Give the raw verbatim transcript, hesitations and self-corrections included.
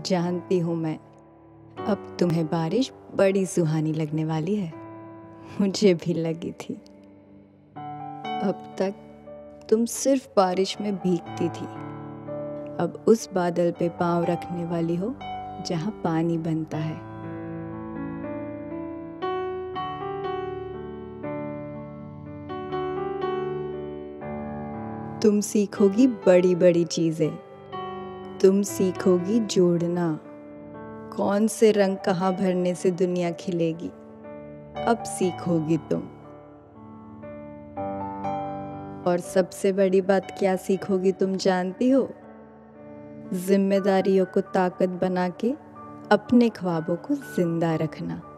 जानती हूँ मैं, अब तुम्हें बारिश बड़ी सुहानी लगने वाली है। मुझे भी लगी थी। अब तक तुम सिर्फ बारिश में भीगती थी, अब उस बादल पे पाँव रखने वाली हो जहाँ पानी बनता है। तुम सीखोगी बड़ी बड़ी चीजें, तुम सीखोगी जोड़ना, कौन से रंग कहाँ भरने से दुनिया खिलेगी, अब सीखोगी तुम। और सबसे बड़ी बात क्या सीखोगी तुम जानती हो? जिम्मेदारियों को ताकत बना के अपने ख्वाबों को जिंदा रखना।